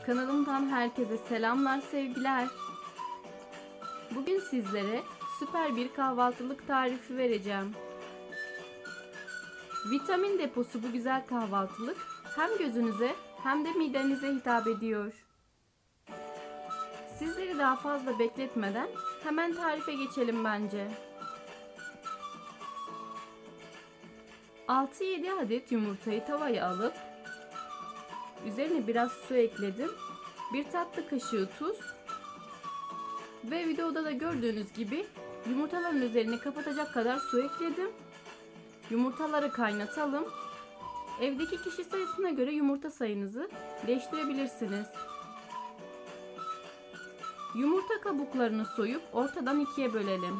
Kanalımdan herkese selamlar, sevgiler. Bugün sizlere süper bir kahvaltılık tarifi vereceğim. Vitamin deposu bu güzel kahvaltılık hem gözünüze hem de midenize hitap ediyor. Sizleri daha fazla bekletmeden hemen tarife geçelim bence. 6-7 adet yumurtayı tavaya alıp üzerine biraz su ekledim. 1 tatlı kaşığı tuz ve videoda da gördüğünüz gibi yumurtaların üzerini kapatacak kadar su ekledim. Yumurtaları kaynatalım. Evdeki kişi sayısına göre yumurta sayınızı değiştirebilirsiniz. Yumurta kabuklarını soyup ortadan ikiye bölelim.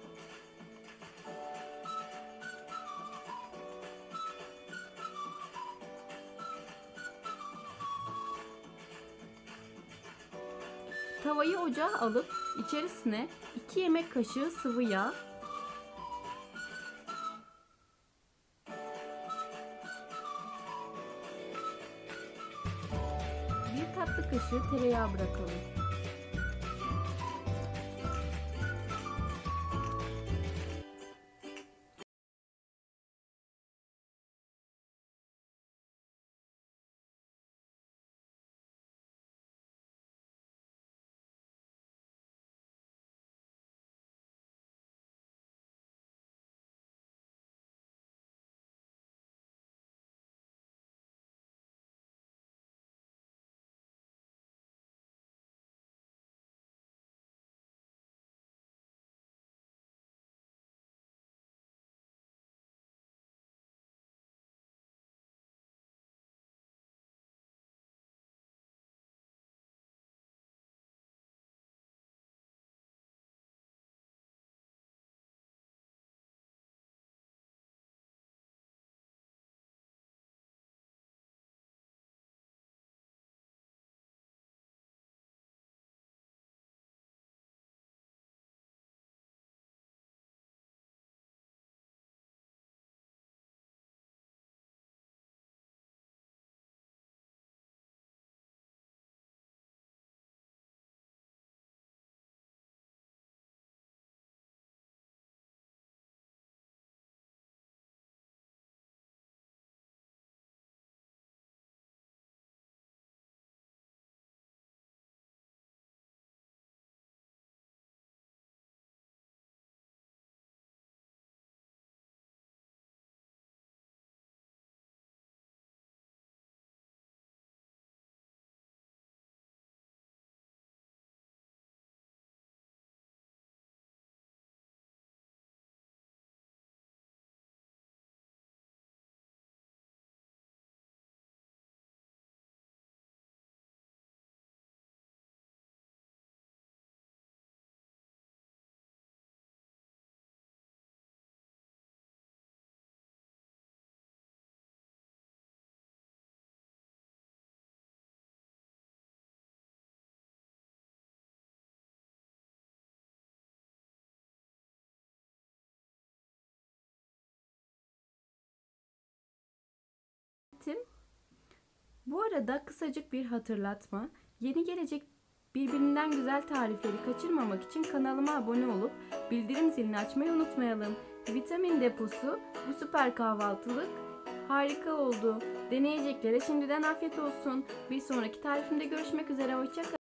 Tavayı ocağa alıp içerisine 2 yemek kaşığı sıvı yağ, 1 tatlı kaşığı tereyağı bırakalım. Bu arada kısacık bir hatırlatma. Yeni gelecek birbirinden güzel tarifleri kaçırmamak için kanalıma abone olup bildirim zilini açmayı unutmayalım. Vitamin deposu bu süper kahvaltılık harika oldu. Deneyeceklere şimdiden afiyet olsun. Bir sonraki tarifimde görüşmek üzere. Hoşça kalın.